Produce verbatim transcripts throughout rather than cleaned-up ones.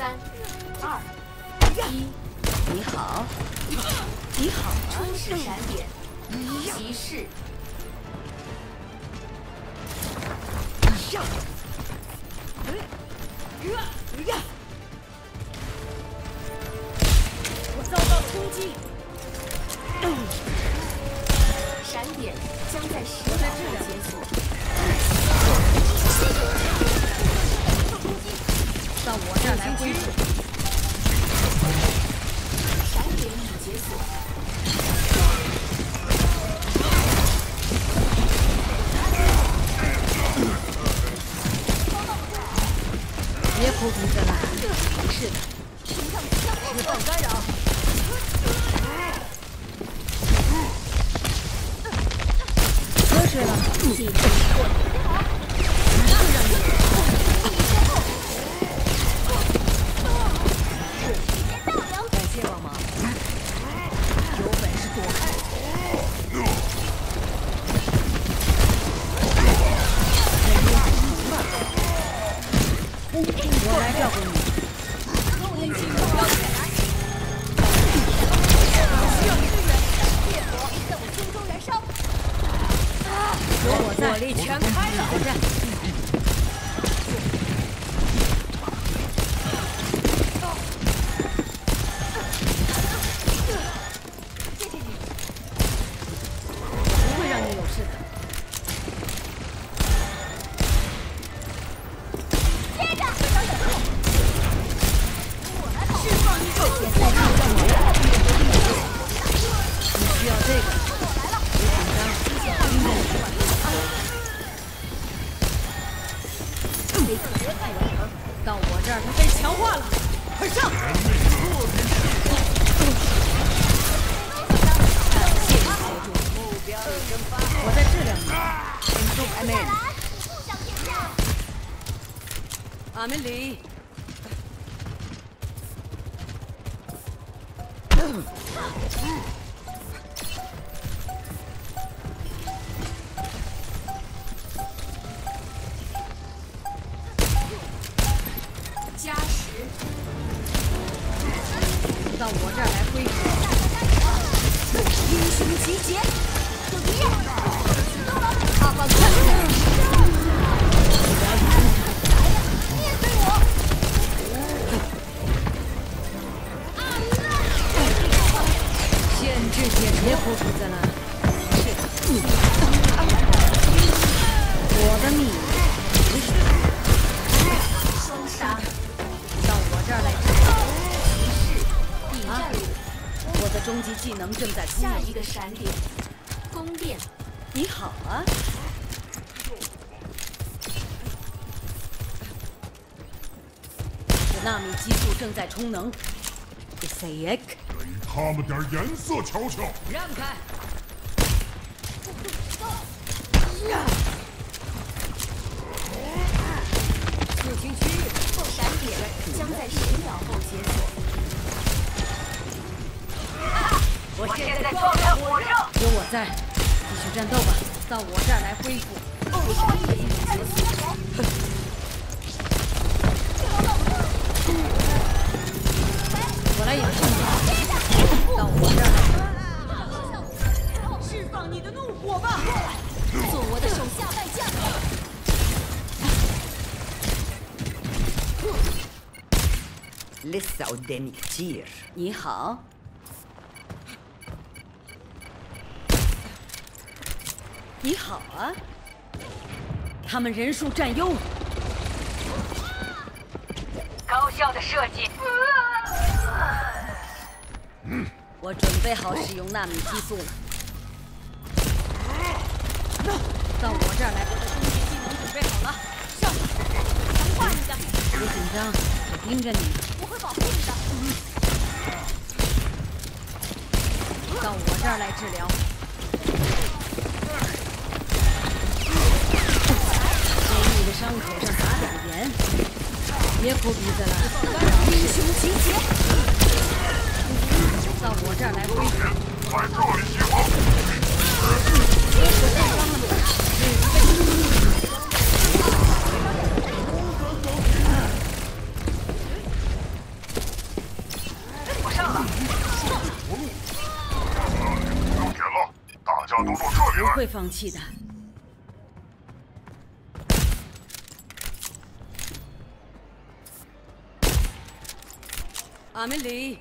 三、二、一。 你好，你好， 初始闪点，骑士。 上。我遭到了攻击。 闪点将在十秒后解锁。 到我这儿来恢复。 闪点已解锁。 别哭鼻子了，没事的。释放干扰。喝水了，记住过。感谢帮忙。有本事躲开。我来照顾你。需要支援，烈火在我心中燃烧。有我在，火力全开了。决战。谢谢你，不会让你有事的。接着，释放你的现在就让我来。你需要这个。别紧张，听着你。到我这儿，它被强化了。快上！谢谢协助。目标已经发现。我在治疗你。请送开门。阿梅里。 加时。 到我这儿来恢复。英雄集结，有敌人！阿巴克，面对我！限制解除，别哭鼻子了。是的，我的秘密。 双杀。 到我这儿来治疗。 敌战路。 我的终极技能正在冲下一个闪点，宫殿。 你好啊。我纳米激素正在充能。给他们点颜色瞧瞧。 让开。入侵区域， 闪点将在十秒后解锁。 我现在状态火热，有我在，继续战斗吧。到我这儿来恢复。 闪点已解锁。 我来掩护你。到我这儿来，释放你的怒火吧！ 做我的手下败将。 لسه قدامي كتير. 你好。你好啊。他们人数占优。高效的设计。我准备好使用纳米激素了。到我这儿来，我的终极技能准备好了。上，强化你的。别紧张，我盯着你。 我会保护你的。 到我这儿来治疗。给你的伤口上撒点盐。别哭鼻子了。英雄集结。到我这儿来恢复。 在这里集合。 会放弃的。阿梅里。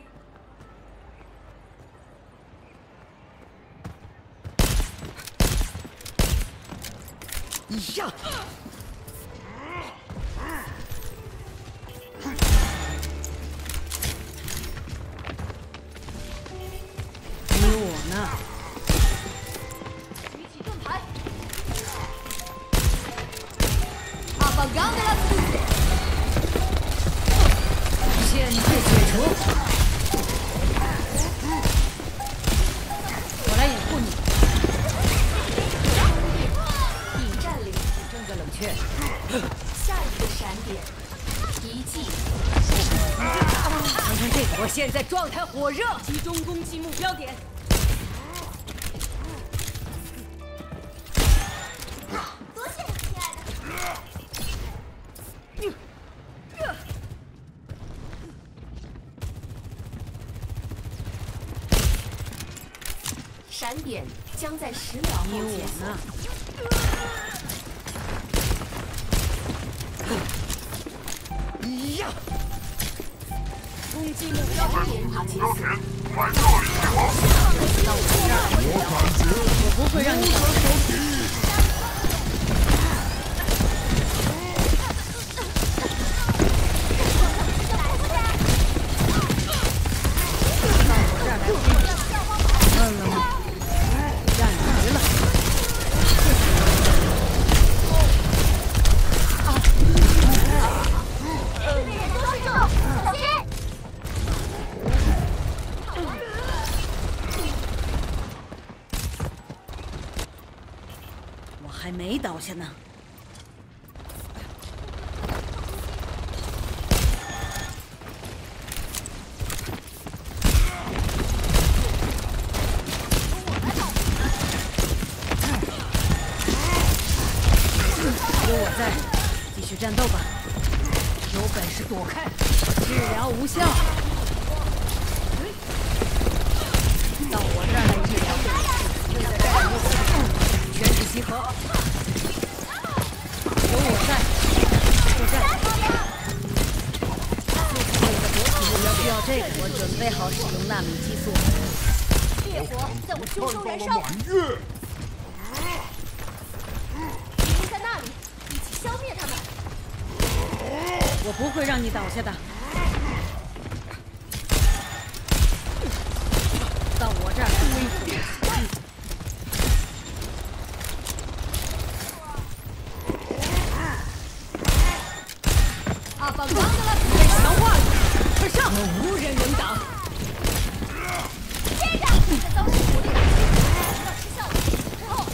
呀！你我呢？ 举起盾牌。阿巴冈德拉斯基， 限制解除。我来掩护你。 冷却， 下一个闪点，一记。 看看这个， 我现在状态火热， 集中攻击目标点。 多谢你，亲爱的。闪点将在十秒后解锁。 呀！攻击目标点已解锁。到我这儿，我不会让你倒下。到我这儿来，问了吗？站直了。 还没倒下呢。有我在，继续战斗吧。有本事躲开，治疗无效。到我这儿来治疗。 全体集合！有我在，作战。需要这个，我准备好使用纳米激素。 烈火在我胸中燃烧。 满月。 敌人在那里，一起消灭他们。 我不会让你倒下的。到我这儿来恢复。 阿邦刚的了，被强化了，快上！ 无人能挡。 接着，你的招式火力要失效了。之后，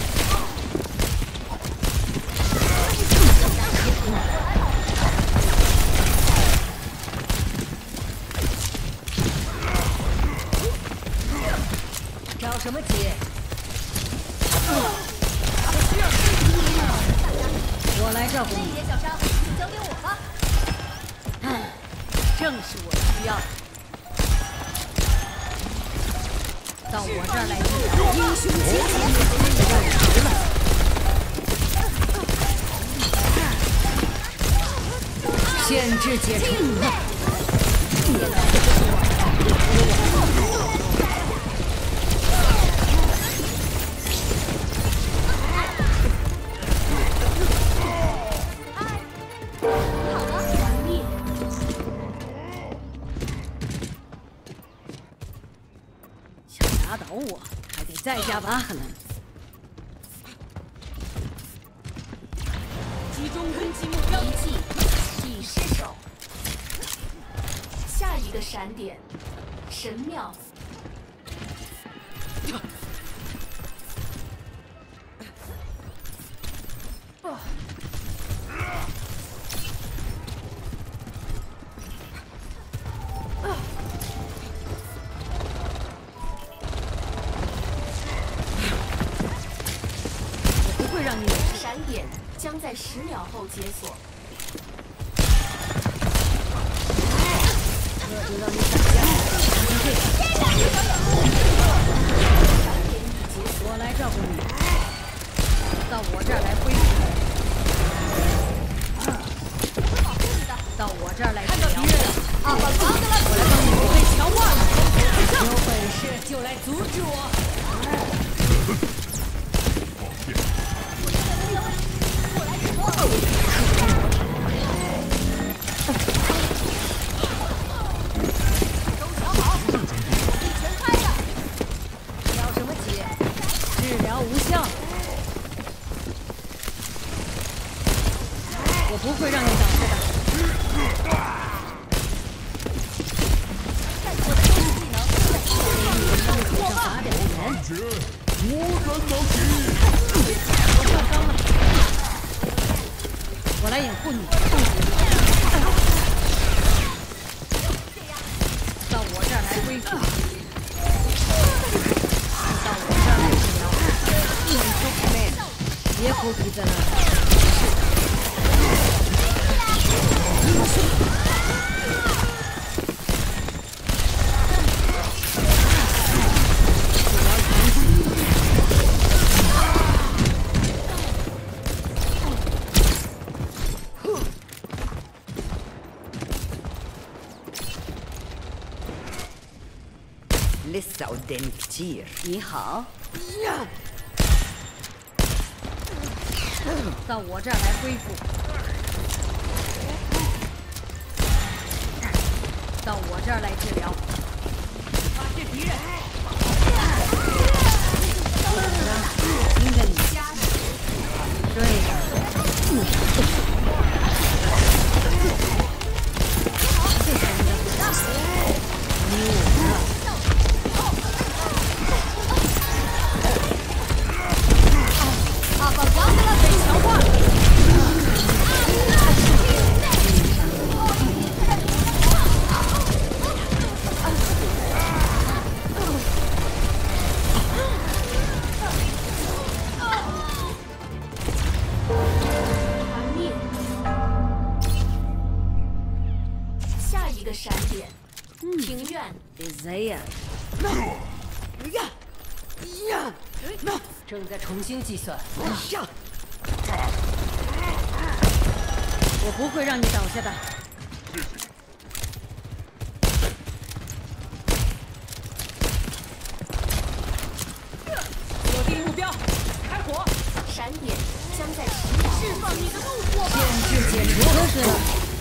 着什么急？我来照顾你。 这些小伤就交给我吧。 正是我需要。到我这儿来治疗，英雄集结，限制解除。打倒我，还得再加巴赫兰。集中攻击目标， 一记已失手。下一个闪点，神庙。闪点将在十秒后解锁。 这就让你闪现。闪点已解锁， 我来照顾你。 到我这儿来恢复。到我这儿来治疗。阿巴巴德拉，我来帮你被强化。有本事就来阻止我。都调好，一全开了。着什么急？治疗无效。我不会让你挡着的。我的攻击技能在你的伤口上撒点盐。 感觉无人能敌。 我受伤了，我来掩护你。到我这儿来恢复。到我这儿来治疗。别哭鼻子了。 لسه قدامي كتير. 你好。到我这儿来恢复。到我这儿来治疗。发现敌人。听着你。对的。这才是你的你我的。阿巴刚的被强化。 团灭。下一个闪点，庭院。 谁呀？正在重新计算。我不会让你倒下的。锁定目标，开火！ 闪点将在十秒释放你的怒火吧！ 限制解除。就是了。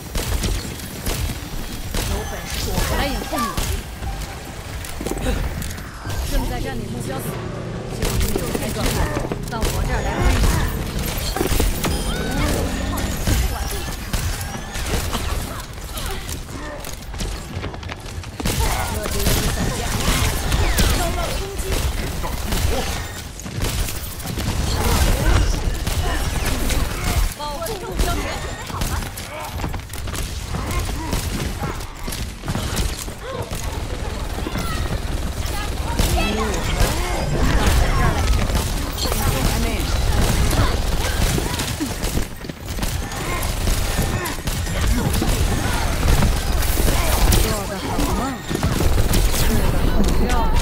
有本事我来掩护你。正在占领目标。就你有开状态，到我这儿来恢复。这就让你散架。遭到攻击。保护目标点，准备好了。你我到我这儿来治疗。还没。做得好梦，睡得好觉。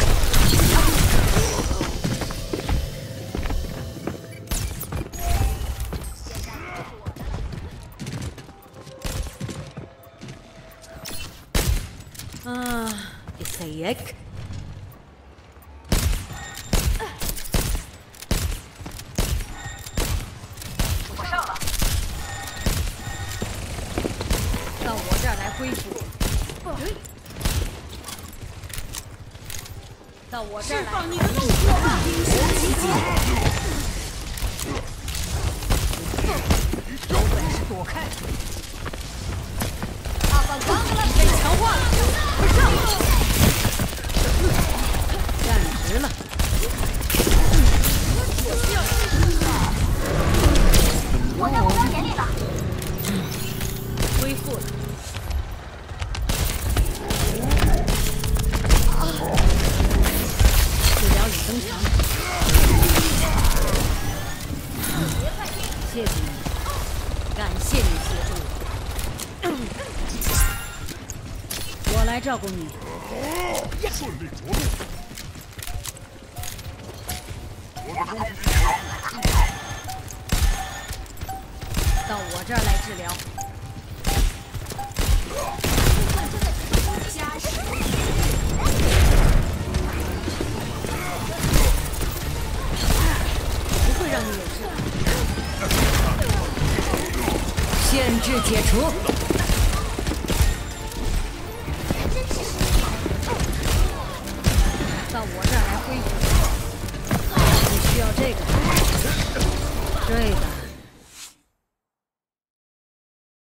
啊，ازيك？我上了。到我这儿来恢复。到我这儿来。释放你的怒火吧！英雄集结。有本事躲开！阿巴刚的被强化了。上！站直了。 我在目标点里了。 恢复了。治疗已登场。谢谢你，感谢你协助我。我来照顾你。 顺利着陆。我的攻击技能出场。 到我这儿来治疗。 加时。 不会让你有事的。 限制解除。